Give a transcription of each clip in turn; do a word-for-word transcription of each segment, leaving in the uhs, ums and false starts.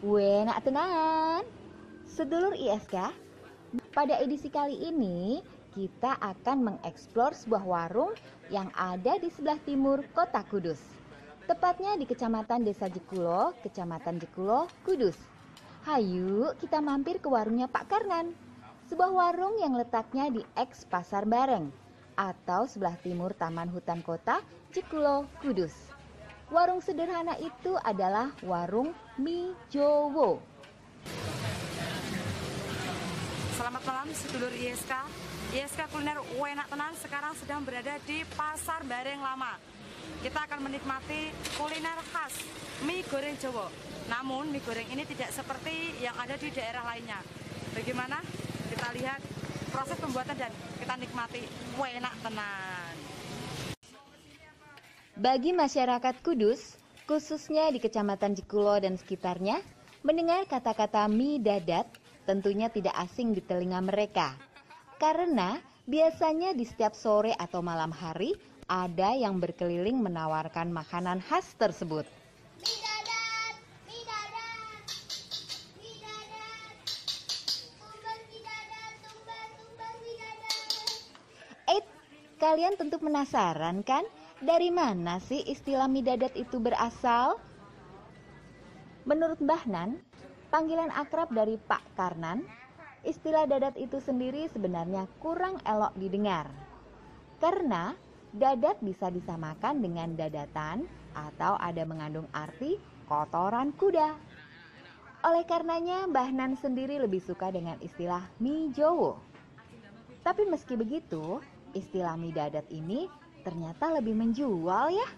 Enak tenan. Sedulur I S K, pada edisi kali ini kita akan mengeksplor sebuah warung yang ada di sebelah timur kota Kudus. Tepatnya di Kecamatan Desa Jekulo, Kecamatan Jekulo, Kudus. Hayu kita mampir ke warungnya Pak Karnan. Sebuah warung yang letaknya di eks Pasar Bareng atau sebelah timur Taman Hutan Kota Jekulo, Kudus. Warung sederhana itu adalah warung mie Jowo. Selamat malam sedulur I S K. I S K Kuliner Enak Tenan sekarang sedang berada di Pasar Bareng Lama. Kita akan menikmati kuliner khas mie goreng Jowo. Namun mie goreng ini tidak seperti yang ada di daerah lainnya. Bagaimana? Kita lihat proses pembuatan dan kita nikmati enak tenan. Bagi masyarakat Kudus, khususnya di Kecamatan Jekulo dan sekitarnya, mendengar kata-kata mie dadat tentunya tidak asing di telinga mereka. Karena biasanya di setiap sore atau malam hari ada yang berkeliling menawarkan makanan khas tersebut. Mie dadat, mie dadat, mie dadat, tumbas mie dadat, tumbas, tumbas mie dadat. Eh, kalian tentu penasaran kan? Dari mana sih istilah mie dadat itu berasal? Menurut Mbah Nan, panggilan akrab dari Pak Karnan, istilah dadat itu sendiri sebenarnya kurang elok didengar. Karena dadat bisa disamakan dengan dadatan atau ada mengandung arti kotoran kuda. Oleh karenanya Mbah Nan sendiri lebih suka dengan istilah mie Jowo. Tapi meski begitu, istilah mie dadat ini ternyata lebih menjual ya.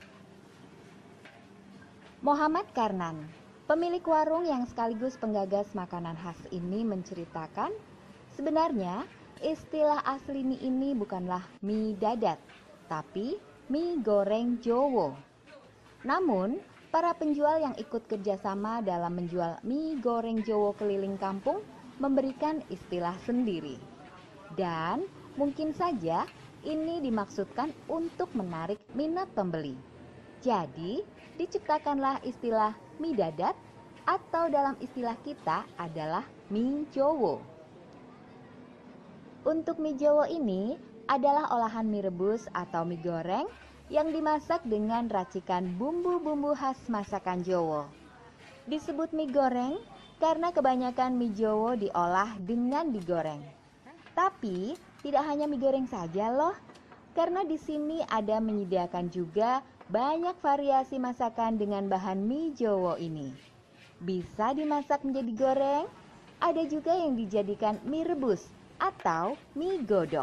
Muhammad Karnan, pemilik warung yang sekaligus penggagas makanan khas ini menceritakan, sebenarnya istilah asli mie ini bukanlah mie dadat, tapi mie goreng Jowo. Namun, para penjual yang ikut kerjasama dalam menjual mie goreng Jowo keliling kampung memberikan istilah sendiri. Dan mungkin saja ini dimaksudkan untuk menarik minat pembeli. Jadi, diciptakanlah istilah mie dadat atau dalam istilah kita adalah mie Jowo. Untuk mie Jowo ini adalah olahan mie rebus atau mie goreng yang dimasak dengan racikan bumbu-bumbu khas masakan Jowo. Disebut mie goreng karena kebanyakan mie Jowo diolah dengan digoreng. Tapi tidak hanya mie goreng saja loh, karena di sini ada menyediakan juga banyak variasi masakan dengan bahan mie Jowo ini. Bisa dimasak menjadi goreng, ada juga yang dijadikan mie rebus atau mie godok.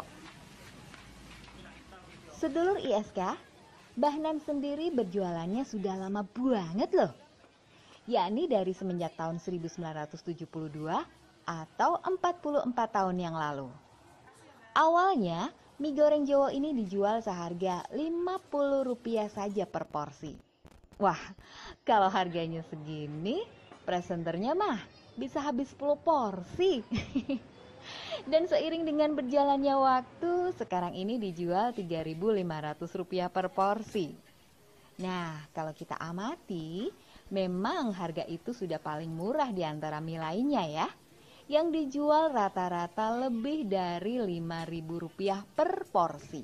Sedulur I S K, Mbah Nan sendiri berjualannya sudah lama banget loh. Yakni dari semenjak tahun seribu sembilan ratus tujuh puluh dua atau empat puluh empat tahun yang lalu. Awalnya, mie goreng Jowo ini dijual seharga lima puluh rupiah saja per porsi. Wah, kalau harganya segini, presenternya mah bisa habis sepuluh porsi. Dan seiring dengan berjalannya waktu, sekarang ini dijual tiga ribu lima ratus rupiah per porsi. Nah, kalau kita amati, memang harga itu sudah paling murah di antara mie lainnya ya, yang dijual rata-rata lebih dari lima ribu rupiah per porsi.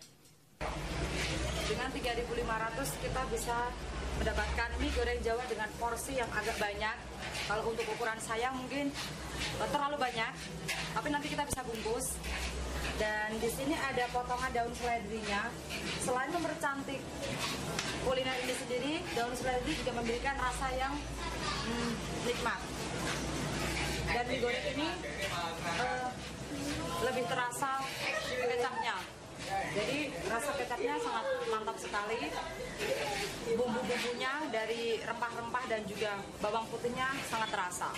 Dengan tiga ribu lima ratus kita bisa mendapatkan mie goreng Jawa dengan porsi yang agak banyak. Kalau untuk ukuran saya mungkin terlalu banyak, tapi nanti kita bisa bungkus. Dan di sini ada potongan daun seledrinya. Selain mempercantik kuliner ini sendiri, daun seledri juga memberikan rasa yang hmm, nikmat. Dan mie goreng ini uh, lebih terasa kecapnya. Jadi rasa kecapnya sangat mantap sekali. Bumbu-bumbunya dari rempah-rempah dan juga bawang putihnya sangat terasa.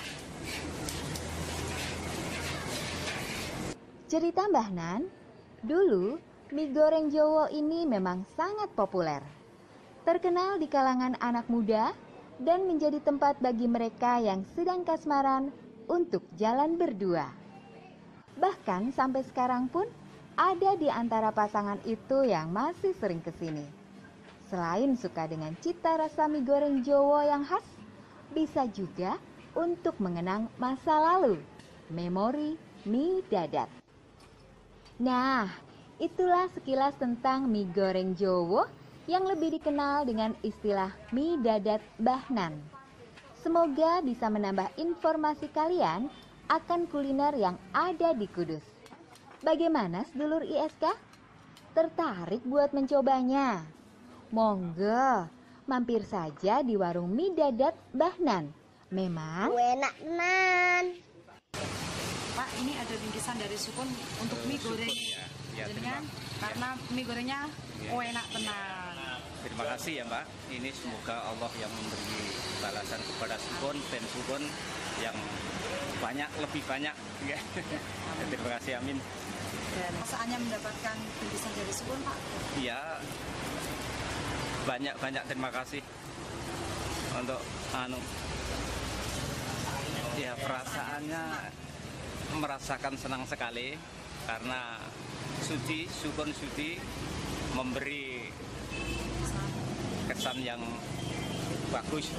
Cerita Mbah Nan, dulu mie goreng Jowo ini memang sangat populer. Terkenal di kalangan anak muda dan menjadi tempat bagi mereka yang sedang kasmaran untuk jalan berdua. Bahkan sampai sekarang pun ada di antara pasangan itu yang masih sering kesini. Selain suka dengan cita rasa mie goreng Jowo yang khas, bisa juga untuk mengenang masa lalu. Memori mie dadat. Nah, itulah sekilas tentang mie goreng Jowo yang lebih dikenal dengan istilah mie dadat Bahnan. Semoga bisa menambah informasi kalian akan kuliner yang ada di Kudus. Bagaimana sedulur I S K? Tertarik buat mencobanya? Monggo, mampir saja di warung mie dadat Bahnan. Memang Enak tenan. Pak, ini ada bingkisan dari Sukun untuk mie goreng. Ya, ya, Jadi terima- kan, karena mie gorengnya Ya. oh enak tenang. Terima kasih ya Mbak. Ini semoga Allah yang memberi balasan kepada Sukun dan Sukun yang banyak, lebih banyak. Ya. Terima kasih, amin. Dan perasaannya mendapatkan bingkisan dari Sukun, Pak. Ya, banyak-banyak terima kasih untuk anu. Ya, perasaannya merasakan senang sekali karena Suci, Sukun Suci memberi kesan yang bagus.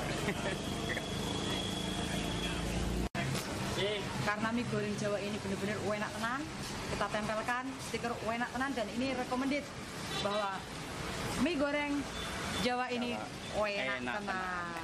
Karena mie goreng Jawa ini benar-benar enak tenan, kita tempelkan stiker enak tenan dan ini recommended bahwa mie goreng Jawa ini enak Enak tenan.